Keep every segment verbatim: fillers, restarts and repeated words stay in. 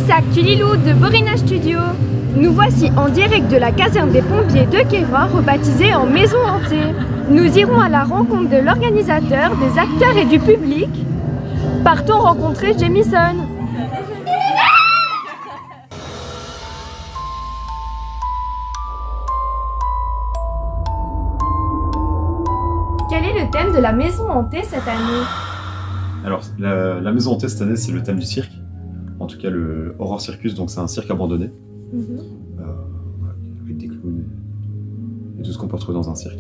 c'est Actulilou de Borina Studio. Nous voici en direct de la caserne des pompiers de Queyras, rebaptisée en Maison Hantée. Nous irons à la rencontre de l'organisateur, des acteurs et du public. Partons rencontrer Jamison. Quel est le thème de la Maison Hantée cette année? Alors, la, la Maison Hantée cette année, c'est le thème du cirque. En tout cas, le Horror Circus, donc c'est un cirque abandonné. Mm-hmm. euh, voilà, avec des clowns et tout ce qu'on peut retrouver dans un cirque.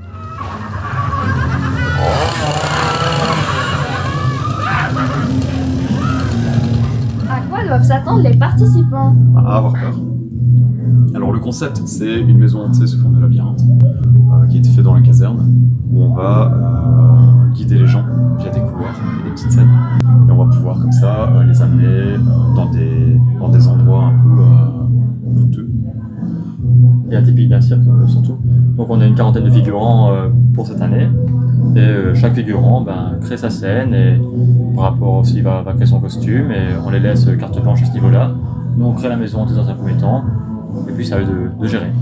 À quoi doivent s'attendre les participants? À avoir peur. Alors le concept, c'est une maison hantée sous forme de labyrinthe, euh, qui a été fait dans la caserne, où on va euh, guider les gens via des couloirs et des petites scènes, et on va pouvoir comme ça euh, les amener euh, dans, des, dans des endroits un peu euh, douteux. Et atypiques d'un cirque surtout. Donc on a une quarantaine de figurants euh, pour cette année, et euh, chaque figurant ben, crée sa scène, et par rapport aussi va, va créer son costume, et on les laisse carte blanche à ce niveau-là. Nous on crée la maison hantée dans un premier temps, et puis c'est à eux de, de gérer.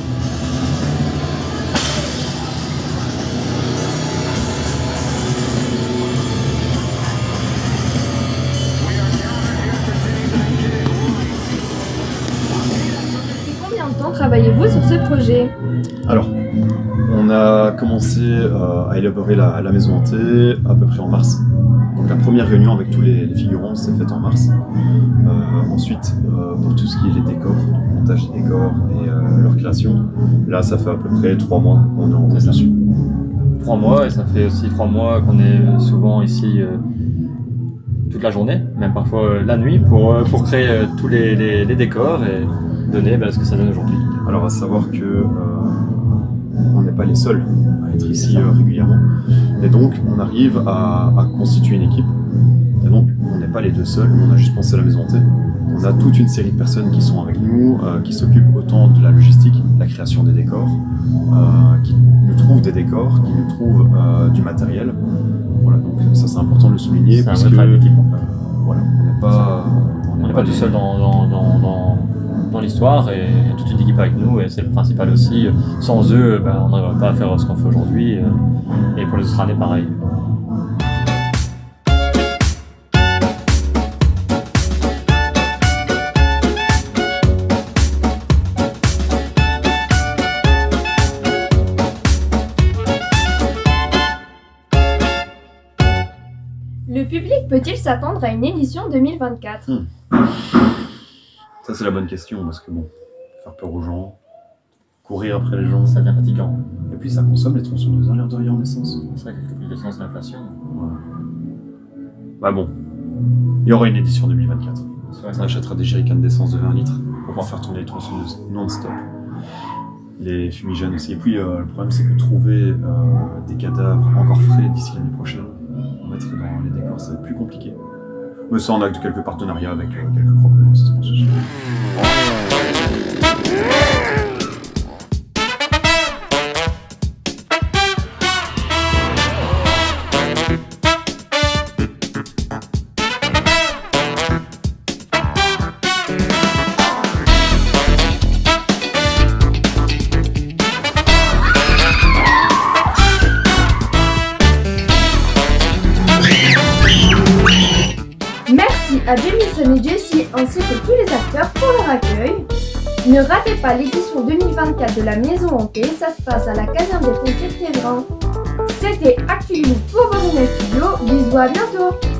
Depuis combien de temps travaillez-vous sur ce projet? Alors, on a commencé euh, à élaborer la, la maison hantée à peu près en mars. Donc la première réunion avec tous les, les figurants s'est faite en mars. Euh, ensuite, euh, pour tout ce qui est les décors, le montage des décors et euh, leur création, là ça fait à peu près trois mois qu'on est en dessus. Trois mois, et ça fait aussi trois mois qu'on est souvent ici euh, toute la journée, même parfois euh, la nuit, pour, euh, pour créer euh, tous les, les, les décors et donner ben, ce que ça donne aujourd'hui. Alors à savoir que euh, on n'est pas les seuls à être ici euh, régulièrement, et donc on arrive à, à constituer une équipe, et donc on n'est pas les deux seuls, on a juste pensé à la maison hantée. On a toute une série de personnes qui sont avec nous, euh, qui s'occupent autant de la logistique, la création des décors, euh, qui nous trouvent des décors, qui nous trouvent euh, du matériel. Voilà, donc ça c'est important de le souligner, parce que euh, voilà, on n'est pas, on n'est pas, pas tout seul dans, dans, dans, dans, dans l'histoire, et il y a toute une équipe avec nous, et c'est le principal aussi. Sans eux, ben, on n'arriverait pas à faire ce qu'on fait aujourd'hui, et pour les autres années pareil. Le public peut-il s'attendre à une édition deux mille vingt-quatre? hmm. Ça c'est la bonne question, parce que bon, faire peur aux gens, courir après les gens, ça devient fatigant. Et puis ça consomme les tronçonneuses à l'air de rien en essence. C'est vrai qu'avec le prix d'essence et l'inflation. Ouais. Bah bon, il y aura une édition deux mille vingt-quatre. Ouais. On achètera des jerrycans d'essence de vingt litres pour pouvoir faire tourner les tronçonneuses non-stop. Les fumigènes aussi. Et puis euh, le problème c'est que trouver euh, des cadavres encore frais d'ici l'année prochaine, mettre dans les décors, ça va être plus compliqué. Mais ça, on a quelques partenariats avec euh, quelques croque-morts, ça se passe aussi. Merci à Jamison et Jessie ainsi que tous les acteurs pour leur accueil. Ne ratez pas l'édition deux mille vingt-quatre de la Maison Hantée, ça se passe à la caserne des pompiers de Queyras. C'était Actulilou pour Borina Studio, bisous, à bientôt.